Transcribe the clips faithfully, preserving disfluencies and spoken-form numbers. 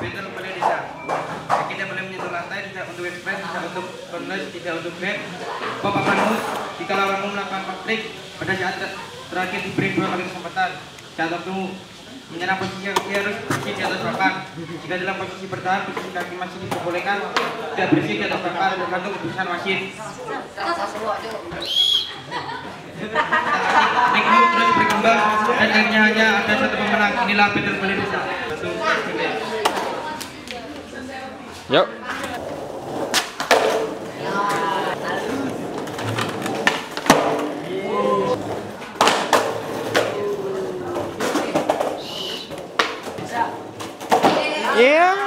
Betul boleh bisa. Kita boleh menyentuh lantai, tidak untuk express, tidak untuk cordless, tidak untuk grab. Bapak Manus, jika lawanmu melakukan konflik, pada saat terakhir diberi dua kali kesempatan. Saat waktu menyerang posisi kaki harus bersih di atas papan. Jika dalam posisi bertahan, posisi kaki masih diperbolehkan, tidak bersih di atas papan, tergantung keputusan wasit. Ringmu terus berkembang dan akhirnya hanya ada satu pemenang. Inilah Betul boleh bisa. Yuk. Yeah.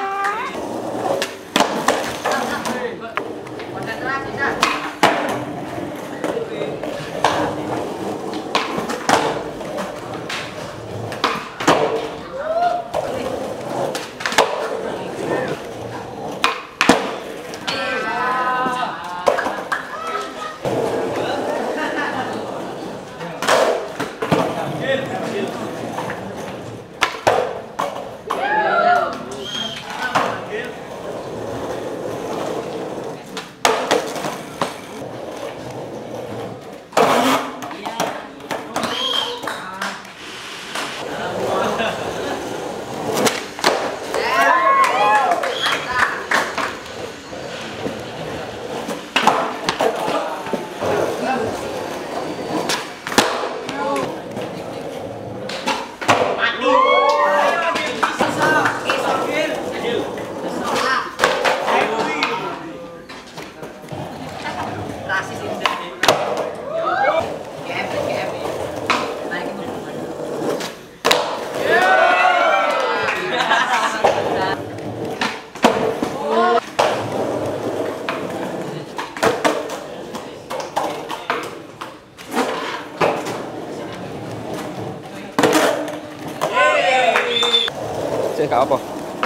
Cek apa?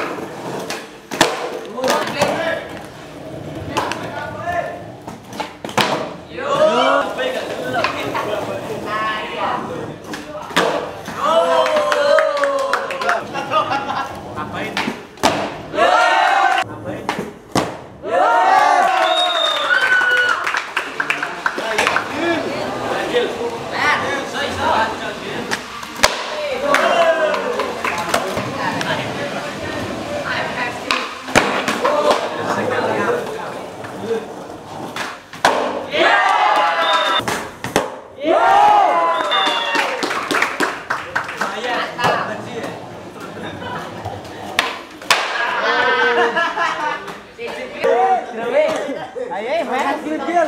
Ayo, main kecil.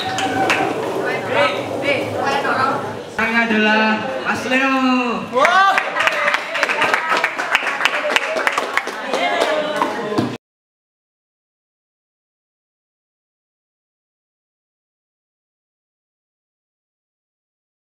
Adalah Mas Leo. Wow.